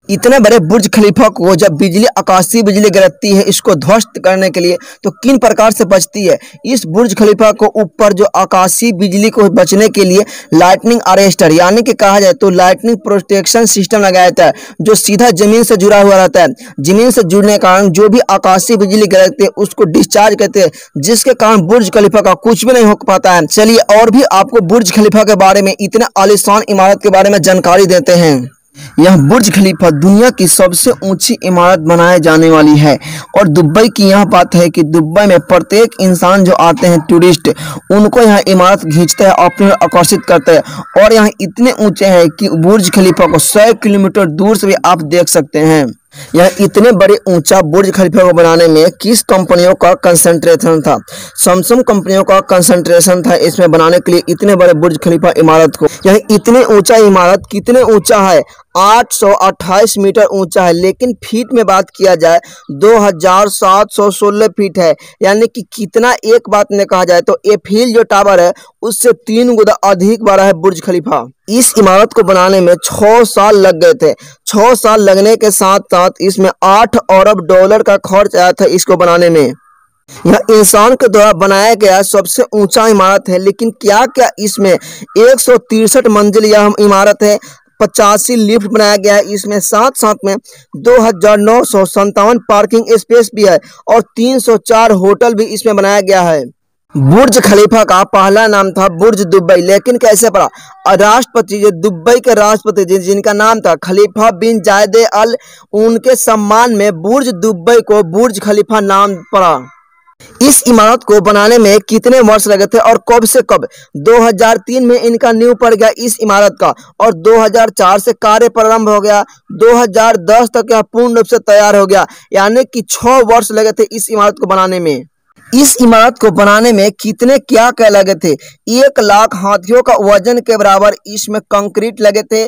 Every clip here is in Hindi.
इतने बड़े बुर्ज खलीफा को जब बिजली आकाशीय बिजली गिरती है इसको ध्वस्त करने के लिए तो किन प्रकार से बचती है। इस बुर्ज खलीफा को ऊपर जो आकाशीय बिजली को बचने के लिए लाइटनिंग अरेस्टर यानी कि कहा जाए तो लाइटनिंग प्रोटेक्शन सिस्टम लगाया जाता है जो सीधा जमीन से जुड़ा हुआ रहता है। जमीन से जुड़ने के कारण जो भी आकाशीय बिजली गिरती है उसको डिस्चार्ज करते हैं, जिसके कारण बुर्ज खलीफा का कुछ भी नहीं हो पाता है। चलिए और भी आपको बुर्ज खलीफा के बारे में, इतने आलीशान इमारत के बारे में जानकारी देते हैं। यह बुर्ज खलीफा दुनिया की सबसे ऊंची इमारत बनाए जाने वाली है और दुबई की यह बात है कि दुबई में प्रत्येक इंसान जो आते हैं टूरिस्ट, उनको यह इमारत खींचते हैं, अपने आकर्षित करते हैं और यहाँ इतने ऊंचे हैं कि बुर्ज खलीफा को 100 किलोमीटर दूर से भी आप देख सकते हैं। यह इतने बड़े ऊंचा बुर्ज खलीफा को बनाने में किस कंपनियों का कंसंट्रेशन था? सैमसंग कंपनियों का कंसंट्रेशन था इसमें बनाने के लिए इतने बड़े बुर्ज खलीफा इमारत को। यह इतने ऊंचा इमारत कितने ऊंचा है? 828 मीटर ऊंचा है, लेकिन फीट में बात किया जाए 2716 फीट है। यानी कि कितना, एक बात में कहा जाए तो एफिल जो टावर है उससे 3 गुना अधिक बड़ा है बुर्ज खलीफा। इस इमारत को बनाने में 6 साल लग गए थे। 6 साल लगने के साथ साथ इसमें 8 अरब डॉलर का खर्च आया था इसको बनाने में। यह इंसान के द्वारा बनाया गया सबसे ऊंचा इमारत है, लेकिन क्या क्या इसमें 163 मंजिल यह इमारत है। 85 लिफ्ट बनाया गया है इसमें, साथ साथ में 2957 पार्किंग स्पेस भी है और 304 होटल भी इसमें बनाया गया है। बुर्ज खलीफा का पहला नाम था बुर्ज दुबई, लेकिन कैसे पड़ा? राष्ट्रपति जो दुबई के राष्ट्रपति जिनका नाम था खलीफा बिन जायद अल, उनके सम्मान में बुर्ज दुबई को बुर्ज खलीफा नाम पड़ा। इस इमारत को बनाने में कितने वर्ष लगे थे और कब से कब? 2003 में इनका नींव पड़ गया इस इमारत का और 2004 से कार्य प्रारंभ हो गया। 2010 तक यह पूर्ण रूप से तैयार हो गया, यानी कि 6 वर्ष लगे थे इस इमारत को बनाने में। इस इमारत को बनाने में कितने क्या क्या लगे थे? 1 लाख हाथियों का वजन के बराबर इसमें कंक्रीट लगे थे।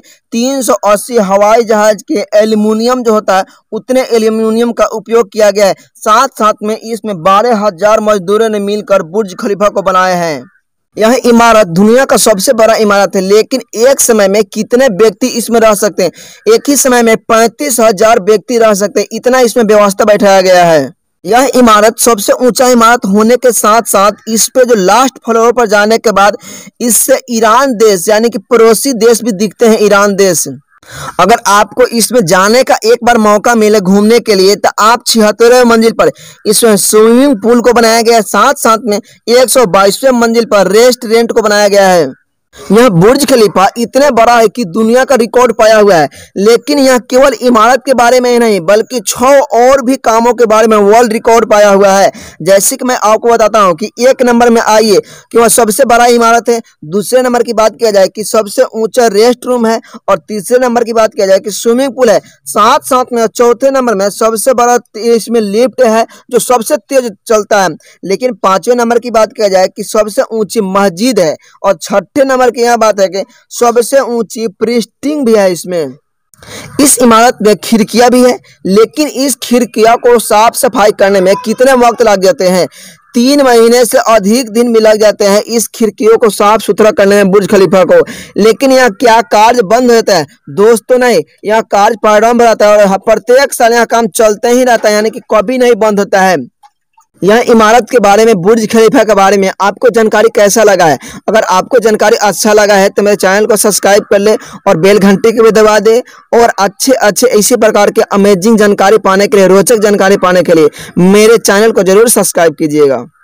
380 हवाई जहाज के एल्यूमिनियम जो होता है उतने एल्यूमिनियम का उपयोग किया गया है। साथ साथ में इसमें 12,000 मजदूरों ने मिलकर बुर्ज खलीफा को बनाए हैं। यह इमारत दुनिया का सबसे बड़ा इमारत है, लेकिन एक समय में कितने व्यक्ति इसमें रह सकते हैं? एक ही समय में 35,000 व्यक्ति रह सकते हैं, इतना इसमें व्यवस्था बैठाया गया है। यह इमारत सबसे ऊंचा इमारत होने के साथ साथ इस पे जो लास्ट फ्लोर पर जाने के बाद इससे ईरान देश यानी कि पड़ोसी देश भी दिखते हैं, ईरान देश। अगर आपको इसमें जाने का एक बार मौका मिले घूमने के लिए तो आप 76वें मंजिल पर इसमें स्विमिंग पूल को बनाया गया है। साथ साथ में 122वें मंजिल पर रेस्टोरेंट को बनाया गया है। यह बुर्ज खलीफा इतने बड़ा है कि दुनिया का रिकॉर्ड पाया हुआ है, लेकिन यह केवल इमारत के बारे में ही नहीं बल्कि 6 और भी कामों के बारे में वर्ल्ड रिकॉर्ड पाया हुआ है। जैसे कि मैं आपको बताता हूं कि 1 नंबर में आइए कि वह सबसे बड़ा इमारत है, दूसरे नंबर की बात किया जाए कि सबसे ऊंचा रेस्ट रूम है और तीसरे नंबर की बात किया जाए कि स्विमिंग पूल है। साथ साथ में चौथे नंबर में सबसे बड़ा इसमें लिफ्ट है जो सबसे तेज चलता है। लेकिन 5वें नंबर की बात किया जाए कि सबसे ऊंची मस्जिद है और 6ठे नंबर की यह बात है कि सबसे ऊंची प्रिस्टिंग भी है इसमें। इस इमारत में खिड़कियां भी है, लेकिन इस खिड़कियां को साफ सफाई करने में कितने वक्त लग जाते हैं? 3 महीने से अधिक दिन भी लग जाते हैं इस खिड़कियों को साफ सुथरा करने में बुर्ज खलीफा को। लेकिन यह क्या कार्य बंद रहता है? दोस्तों नहीं, यह कार्य प्रारंभ रहता है और प्रत्येक साल यह काम चलते ही रहता है, यानी कि कभी नहीं बंद होता है। यह इमारत के बारे में, बुर्ज खलीफा के बारे में आपको जानकारी कैसा लगा है? अगर आपको जानकारी अच्छा लगा है तो मेरे चैनल को सब्सक्राइब कर ले और बेल घंटी को भी दबा दे और अच्छे इसी प्रकार के अमेजिंग जानकारी पाने के लिए, रोचक जानकारी पाने के लिए मेरे चैनल को जरूर सब्सक्राइब कीजिएगा।